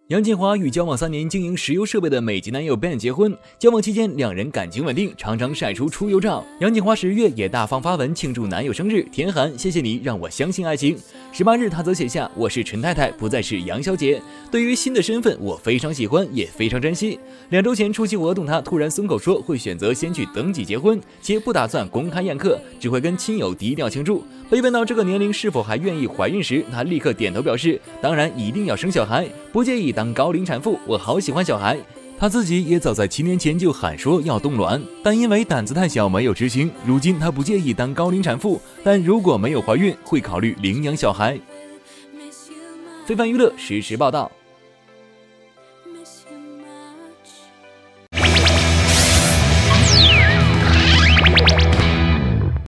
杨建华与交往3年、经营石油设备的美籍男友 Ben 结婚。交往期间，两人感情稳定，常常晒出出游照。杨建华10月也大方发文庆祝男友生日，甜寒谢谢你让我相信爱情。18日，他则写下：我是陈太太，不再是杨小姐。对于新的身份，我非常喜欢，也非常珍惜。2周前出席活动，他突然松口说会选择先去登记结婚，且不打算公开宴客，只会跟亲友低调庆祝。被问到这个年龄是否还愿意怀孕时，他立刻点头表示：当然一定要生小孩，不介意当高龄产妇，我好喜欢小孩。他自己也早在7年前就喊说要冻卵，但因为胆子太小没有执行。如今他不介意当高龄产妇，但如果没有怀孕，会考虑领养小孩。非凡娱乐实时报道。